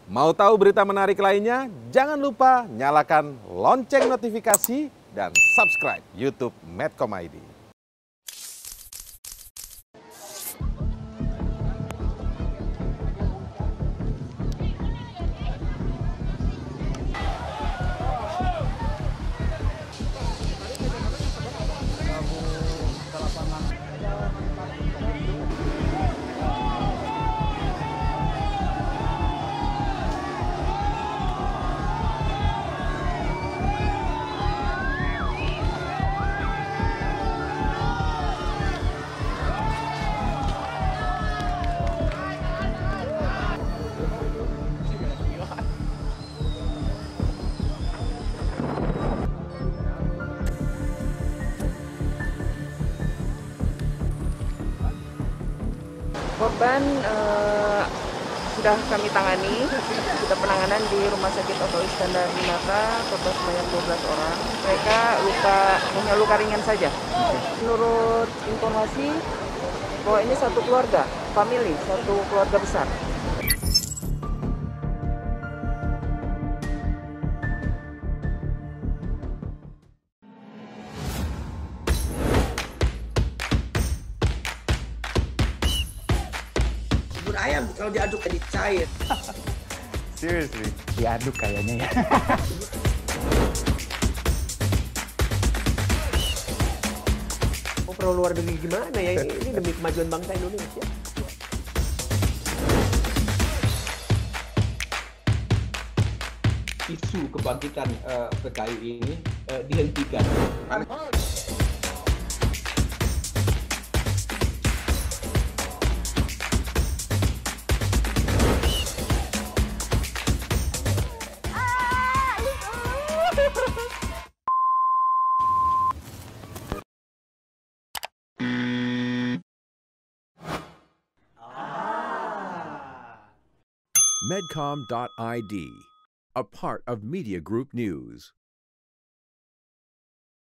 Mau tahu berita menarik lainnya? Jangan lupa nyalakan lonceng notifikasi dan subscribe YouTube Medcom ID. Korban sudah kami tangani, sudah penanganan di Rumah Sakit Oto Iskandar Dinata, total sebanyak 12 orang. Mereka hanya luka ringan saja. Menurut informasi bahwa ini satu keluarga, family, satu keluarga besar. Bubur ayam kalau diaduk jadi cair. Seriously? Diaduk kayaknya ya. Mau perlu luar negeri gimana ya? Ini demi kemajuan bangsa Indonesia. Isu kebangkitan PKI ini dihentikan. Medcom.id, a part of Media Group News.